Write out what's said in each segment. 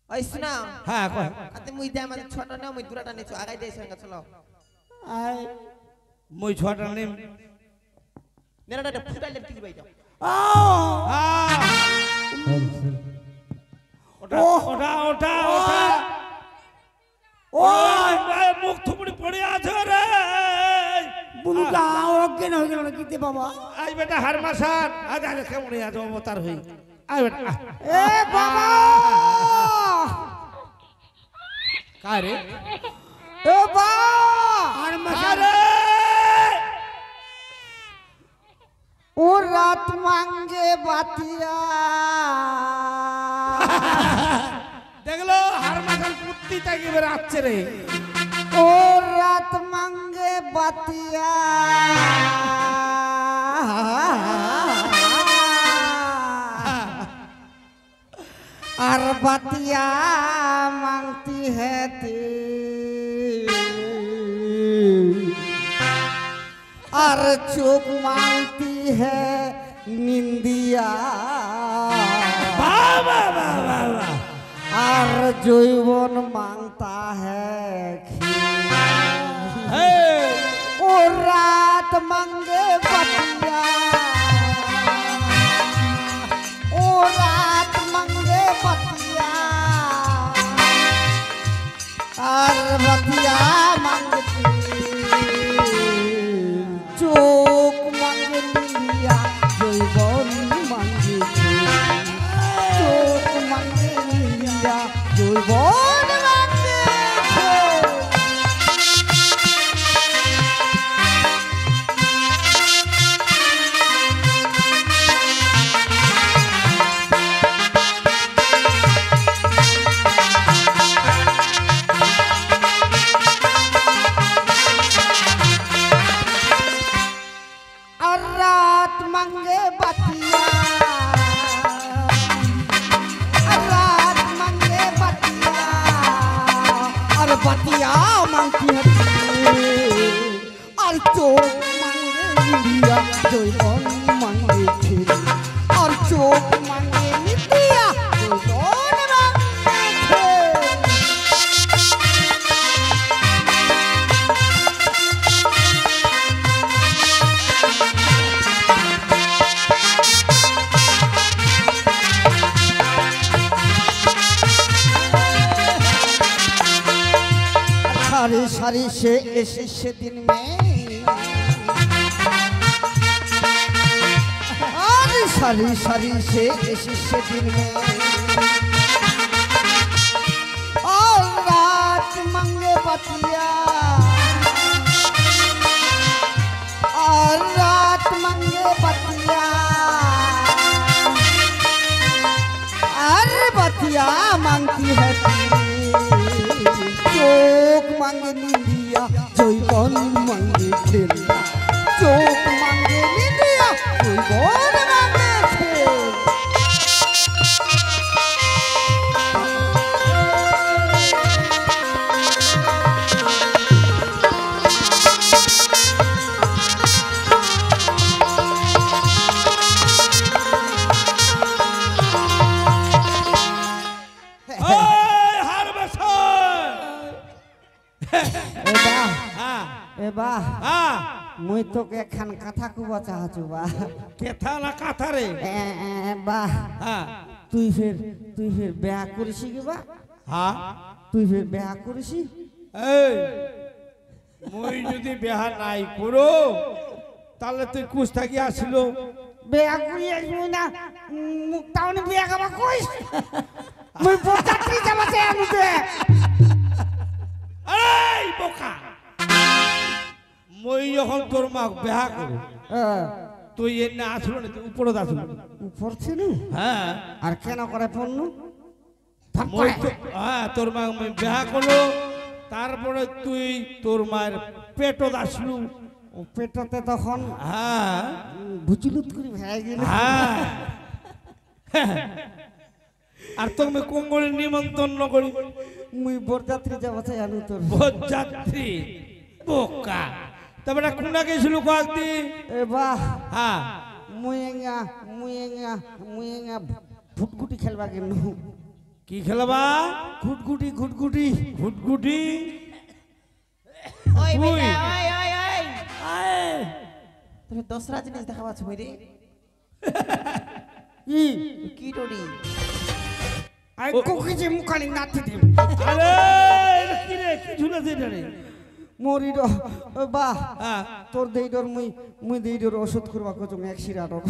ওই শুনা হ্যাঁ কয় আতে মুই দে আমাদের ছোট না মুই দুরাটা নিছো আগাই দেই সঙ্গে চলো আই মই ছটা নেম নেরাটা ফুটাইলে কি দিবাই দাও ওটা ওটা ওটা ওটা ওই মুখ থুবড়ি পড়ে আছে রে বুলুটা অজ্ঞান হয়ে গেল কিতে বাবা আই বেটা হারমাসান আজ আজ কেমন আছে অবতার হই আই বেটা এ বাবা কারে এ বাবা হারমাসান ও রাত মাঙ্গে বাতিয়া দেখলো হারমাসান কুত্তিটা কি বের আসছে রে ও রাত মাঙ্গে বাতিয়া আর বাতিয়া मांगती है और चुप मांगती है निंदिया और जैवन मांगता है ओ रात मांगे बतिया ओ रात मांगे बतिया और बतिया मांगती चोक मांगे निंदिया जैवन मांगे चोक मांगे निंदिया जैवन मांगे और रात मांगे बतिया और रात मांगे बतिया और बतिया मांगती है और चोक मांगे निंदिया जैवन मांगे खेल और चोक मांगे निंदिया जैवन मांगे खेल सारी सारी से ऐसे दिन में सारी सारी से ऐसे दिन में और रात मंगे बतिया और रात मंगे बतिया अरे बतिया मांगती है चोक मांगे निंदिया जैवन मांगे खेल चोक मांगे निंदिया जैवन मांगे खेल এবা মুই তোকে একখান কথা কুবা চাহাচু বা কেথা না কাথা রে বা তুই ফের বেয়া করিস কি বা তুই ফের বেয়া করিস এই মই যদি বিয়া নাই করো তাহলে তুই কুছ থাকি আসিল বেয়া করি আসবি না মুখ টাউনে বেয়া খাবা কইস মুই বরযাত্রী যাবা চাই আনুতে এই বোকা মই যখন তোর মা বিয়া করো তুই এনে আসলো না তুই উপরে আসলো উপর ছিল হ্যাঁ আর কেন করে পণ্য হ্যাঁ তোর মা বিয়া করলো তারপরে তুই তোর মায়ের পেটত আসলু ও পেটতে তখন হ্যাঁ ভুচুলুত করে ভেড়াই গেল হ্যাঁ আর তুমি কোঙ্গলের নিমন্ত্রণ করি মুই বরযাত্রী যাবা চাই আনু তোর বরযাত্রী বোকা তবে না কোনা গেছিল কয়েকদিন এ বাহ হ্যাঁ মুই এঙ্গা ফুটকুটি খেলবা কেন কি খেলাবা? ঘুটঘুটি ঘুটঘুটি ঘুটঘুটি। ওই তুই? বেটা ওই ওই ওই আয় তুমি দশরা জিনিস দেখাবাছ মই রে ই কি ডরি আই কোকি যে মুখানি নাতি দিম আরে এটা কি রে? কি ঝুলেছে এটা রে? মরি র বা হ্যাঁ। তোর দেইডর মুই দেইডর ওষুধ করবা কচম এক সিরাডর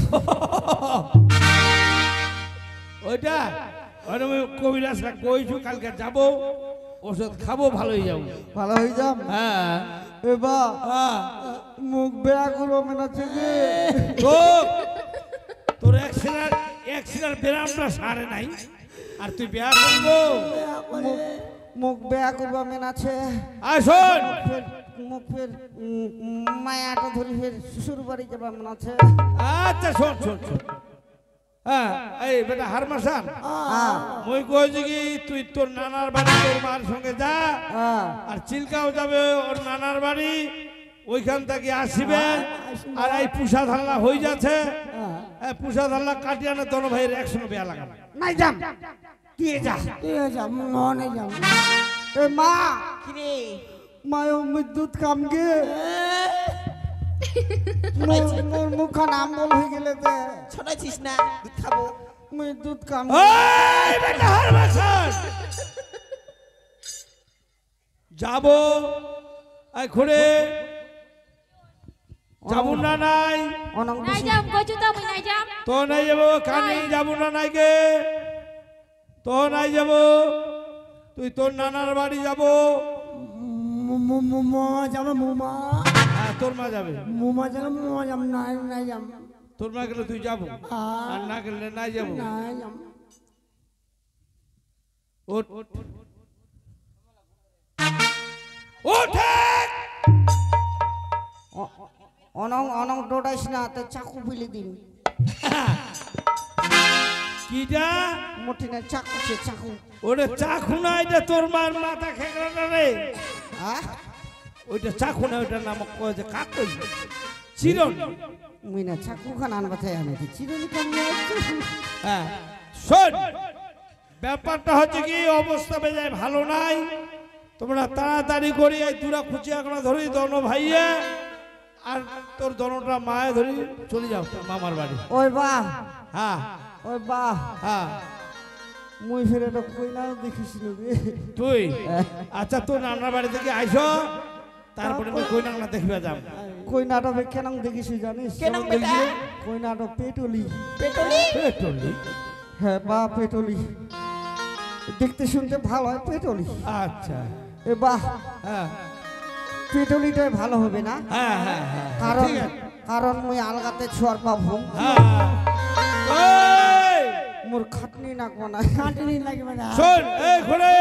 ওইটা ওটা আমি কবিরাজরা কইছু কালকে যাব ওষুধ খাবো ভালো হয়ে যাবো। ভালো হয়ে যাম হ্যাঁ এ বা হ্যাঁ। মুখ বেয়া করবো মনে হচ্ছে যে তো তোর এক সিনার ব্যায়ামটা সারে নাই আর তুই বিয়া করবো? মুখ বেয়া করবা মেন আছে আয় শোন, মুখ ফের মায়াটা ধরি ফের শ্বশুর বাড়ি যাবা মন আছে আচ্ছা শোন শোন শোন। হ্যাঁ এই বেটা হারমাসান হ্যাঁ মই কইছি কি তুই তোর নানার বাড়ি তোর মার সঙ্গে যা হ্যাঁ আর চিলকাও যাবে ওর নানার বাড়ি, ওইখান থেকে আসিবে আর এই পুষা ধাল্লা হয়ে যাচ্ছে পুষা ধাল্লা কাটিয়ে আনে দোনো ভাইয়ের একসঙ্গে বিয়া লাগাবে। নাই যাম তুই যা মনে যাম এ মা কি রে মায় বিদ্যুৎ কামগে মোর মুখখান আমল হয়ে গেলে তে ছোটাইছিস না দুধ খাবো বিদ্যুৎ কাম ওই বেটা হারমাসান যাবো ঘুরে যাবো না নাই অনন্ত নাই যাম কইছো তো আমি নাই যাম তো নাই যাবো কানে যাবো না নাই গে তো নাই যাবো তুই তোর নানার বাড়ি যাবো। মুমা যাবে মুমা হ্যাঁ তোর মা যাবে, মুমা যাবে মুমা যাম নাই নাই যাম তোর মা গেলে তুই যাবো আর না গেলে নাই যাবো। নাই যাম ওঠ ওঠে অনং অনং ডোডাইস না তে চাকু ফেলে দিন কিটা মুঠিনে চাকু সে চাকু ওটা চাখু না, এটা তোর মার মাথা খেকড়াটা রে। হ্যাঁ ওইটা চাখু না, ওইটার নাম কয় যে কাকই চিরন। মুই না চাকু খান আনবা চাই আমি চিরুনি কাম হ্যাঁ শোন, ব্যাপারটা হচ্ছে কি অবস্থা বেজায় ভালো নাই, তোমরা তাড়াতাড়ি করে এই দুরা খুঁচিয়া কোনা ধরি দন ভাইয়ে আর তোর দনটা মায়ে ধরি চলে যাও তোর মামার বাড়ি। ওই বাহ হ্যাঁ ওই বাহ হ্যাঁ মুই ফের এটা কই না দেখিস রে তুই আচ্ছা তোর নানার বাড়ি থেকে আইসো, তারপরে আমি কই না দেখবে যাম। কই নাটক কেন দেখিস জানিস কেন বেটা কই নাটক পেটলি পেটলি পেট্রোলি। হ্যাঁ বা পেটলি দেখতে শুনতে ভালো হয় পেটলি আচ্ছা এ বাহ হ্যাঁ পেটলিটাই ভালো হবে না হ্যাঁ হ্যাঁ হ্যাঁ কারণ ঠিক আছে। কারণ মুই আলগাতে ছোয়ার পাবো হ্যাঁ ওই, মোর খাটনি নাকবো না খাটনি লাগবে না শোন এই ঘুরে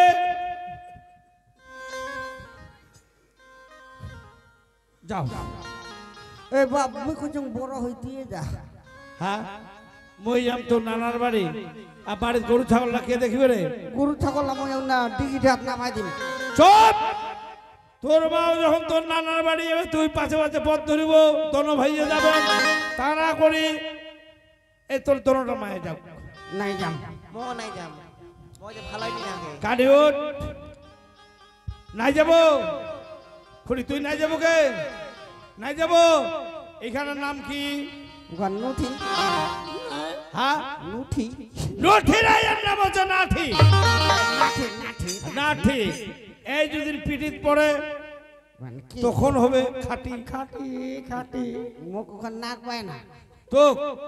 যাও। এ বাপ মুই কোন বড় হইতে যা হ্যাঁ মই যাম তোর নানার বাড়ি, আর বাড়ির গরু ছাগলটা কে দেখবে রে? গরু ছাগল আমি না ডিগি ঢাক নামাই দিম চুপ! তোর মা যখন তোর নানার বাড়ি যাবে তুই পাশে পাশে পথ ধরিব, দোনো ভাইয়ে যাবে, তা না করি এই তোর দোনোটা মায়ে যাও। নাই যাম মো নাই যাম মো যে ভালোই নি লাগে কাটি উঠ, নাই যাবো খুড়ি, তুই নাই যাবো কে? নাই যাবো। এখানের নাম কি? গান নথি হ্যাঁ নথি নঠি নাই, এর নাম হচ্ছে নাঠি। নাঠি নাঠি নাঠি এই যদি পিঠিত পড়ে গান কি তখন হবে খাটি। খাটি খাটি মুখ ওখান নাক পায় না তো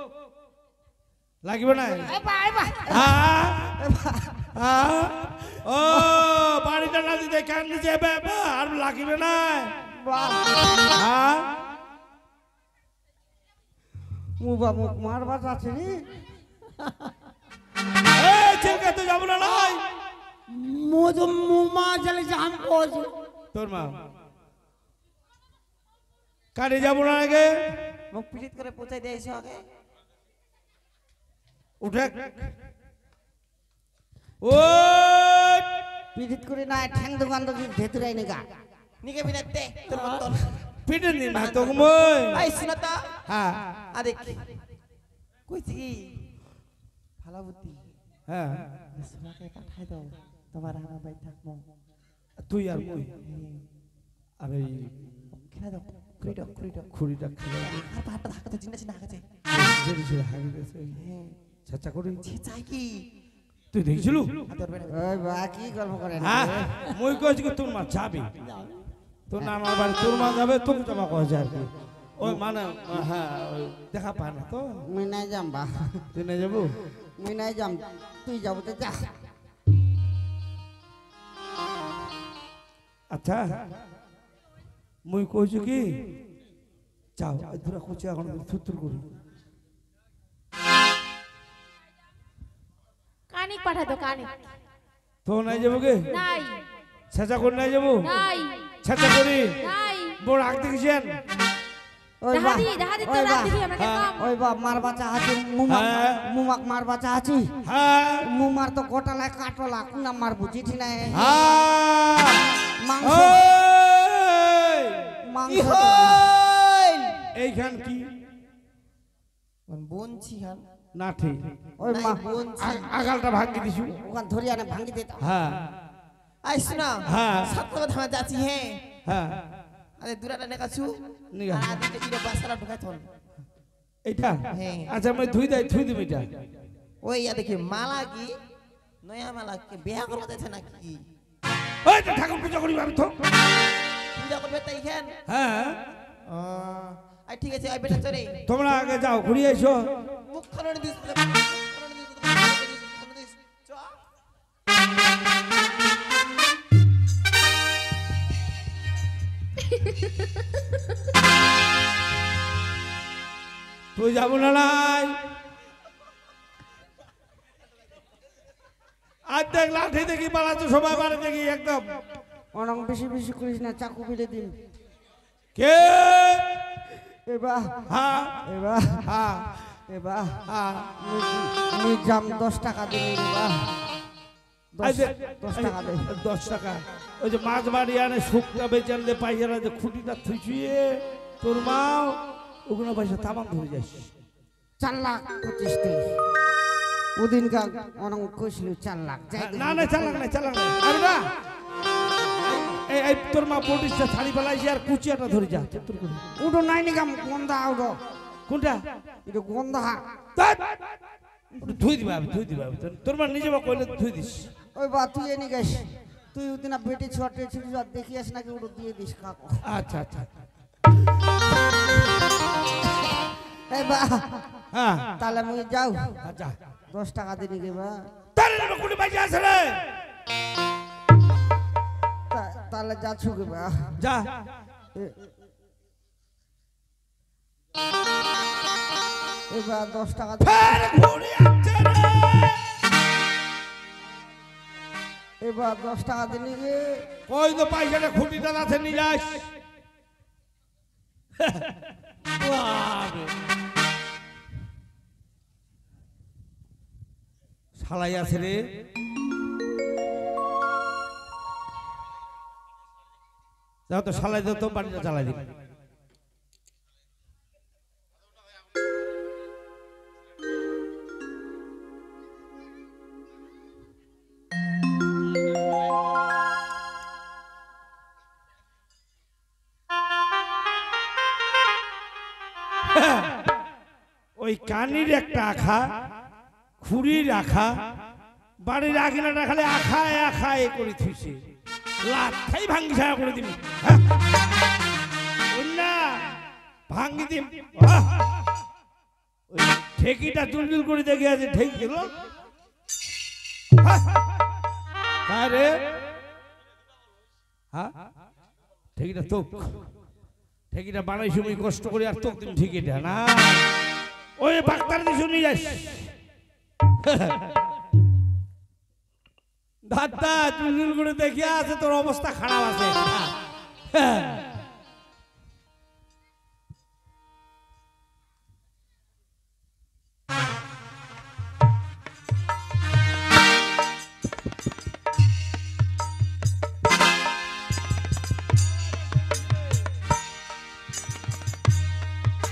লাগবে না? হ্যাঁ হ্যাঁ ও বাড়িটা না দিতে কেন নিচে আর লাগিবে না? হ্যাঁ মুবা মুখ মারবার আছে রে এই ছেলেকে তো যাবো না নাই মোজো মুমা চলে জাম কোজ তোর মা কাটে যাবো না আগে মুখ পিড়িত করে পৌঁছাই দিয়েছে আগে উঠে ও পিড়িত করে না ঠ্যাং দোকান তো ভেতরাই নেগা নিকে বিনাতে তোর মতন পিটে নি না তো মই আই শুনো তো হ্যাঁ আরে কইছি কি ভালো বুদ্ধি হ্যাঁ সোনাকে পাঠাই দাও তোমার আমার বাড়ি থাকবো তুই আর মুই আর এই খেলা দাও খুঁড়িটা খুঁড়িটা খুঁড়িটা খেলে আর পাহাড়টা ধাক্কাতে চিন্তা চিন্তা হাঁকাছে ঝেড়ে ঝেড়ে হাগি গেছে হ্যাঁ ছাচ্চা করে চাই কি তুই দেখছিল হাতে ধরবে না ওই বা কি গল্প করে হ্যাঁ মুই কইছি কি তোর মা যাবি তোর না আমার বাড়ি তোর মা যাবে তোকে জমা কয়েছে আর কি ওই মানে হ্যাঁ ওই দেখা পায় না তো মুই নাই যাম বা তুই না যাবো মুই নাই যাম তুই যাবো তো যা আচ্ছা মুই কইছি কি যাও দুরা কুচি এখন থুতুর করি কানিক পাঠা দো কানিক তো নাই যাবো কে নাই ছেঁচা করে নাই যাবো নাই ছেঁচা করি নাই বড় আগ দেখেছেন ওই বা দাহাদি তো ওই বা রাত দিবি আমাকে কম ওই বা মার বাচ্চা আছে মুমাক হ্যাঁ। মুমাক মার বাচ্চা আছে হ্যাঁ মুমার তো গোটালায় কাটলা কুনা মার বুঝি ঠিক নাই হ্যাঁ মাংস ওই! মাংস কি হইল? এইখান কি বনছি হান না ঠিক ওই মা বনছি আগালটা ভাঙি দিছু ওখান ধরি আনে ভাঙি দিত হ্যাঁ আই শোনা হ্যাঁ সত্য কথা আমি যাচ্ছি হ্যাঁ হ্যাঁ আরে দুরাটা নেকাছু নিগা আর দিতে কি বাসারা ঢুকাই থন এইটা হ্যাঁ। আচ্ছা আমি ধুই দিবি এটা ওই ইয়া দেখি মালা কি নয়া মালা কি বিয়া করবো দেখছে নাকি ওই তো ঠাকুর পূজা করি আমি তো পূজা করবে তাই খেন হ্যাঁ আই ঠিক আছে আই বেটা চলে তোমরা আগে যাও ঘুরিয়ে এসো মুখ খনন দিস খনন দিস চ তুই যাবো না নাই আর দেখ লাঠি দেখি পালাচ্ছ সবাই মারে দেখি একদম অনেক বেশি বেশি করিস না চাকু বিলে দিন কে এবা হ্যাঁ এবা হ্যাঁ এবা হ্যাঁ মুই যাম 10 টাকা দিন এবা এই যে, 10 টাকা দে 10 টাকা ওই যে মাছ বাড়ি আনে শুকনা বেচান দে পাইয়ারা যে খুঁটিটা থুইছিয়ে তোর মাও ওগুলো পয়সা তামাম ধরে যাস 4 লাখ 25 তে ওদিন কা অনেক কইছিল 4 লাখ যাই না না চালাক না আরে না এই তোর মা পটিশটা ছাড়ি ফেলাইছি আর কুচিয়াটা ধরে যা তোর করে উডো নাই নিগাম গন্ধা উডো কোনটা এটা গন্ধা ধ্যাৎ! ওটা ধুই দিবা তোর মা নিজে বা কইলে ধুই দিস ওই বা তুই এনে গেছ তুই ওদিন বেটি ছোটে ছিল দেখিস নাকি উডো দিয়ে দিস কাকু আচ্ছা আচ্ছা এই বা হ্যাঁ তাহলে মুই যাও আচ্ছা 10 টাকা দিনি গে বা তারে না কোন বাইজে আছে রে তাহলে যাচ্ছু গে বা যা এবার 10 টাকা ফের ঘুরে আসছে রে এবার 10 টাকা দিনি গে কই তো পয়সাটা খুঁটিটা আছে নিয়ে যাস শালাই আছে রে যাও তো শালাই দাও তো বাড়িটা চালাই দিবি ওই কানির একটা আখা খুঁড়ির আখা বাড়ির আখিনা রাখালে আখায় আখায় করে থুইছে লাথাই ভাঙ্গি ছায়া করে দিবি না ভাঙ্গি দিম ওই ঠেকিটা চুলচুল করে দেখে আছে ঠেক দিল রে হ্যাঁ ঠেকিটা তোক ঠেকিটা বানাইছি আমি কষ্ট করে আর তোক দিন ঠেকিটা না ওই বাক্তার দিয়ে শুনি যাস দাদা চুলচুল করে দেখে আছে তোর অবস্থা খারাপ আছে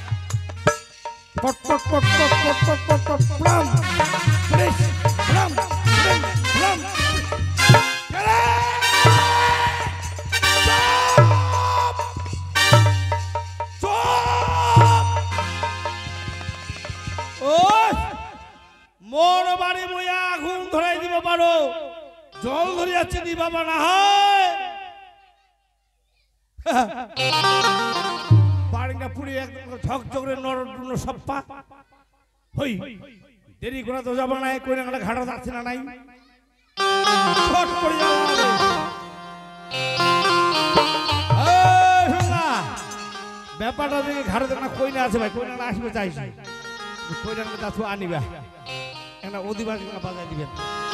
Put, put, put, put, put, put, put, put, plum. Please, plum. পারো জল ধরে যাচ্ছে নি বাবা না হয় বাড়িটা পুরি একদম ঝকঝক করে নরডুনো সপ্পা হই দেরি করে তো যাবো না কই না ঘাটা যাচ্ছে না নাই ছট করে যাবো ব্যাপারটা দেখে ঘাড়ে দেখো কই না আছে ভাই কই না আসবে চাইছি কই না আনিবা একটা অধিবাসী বাজায় দিবেন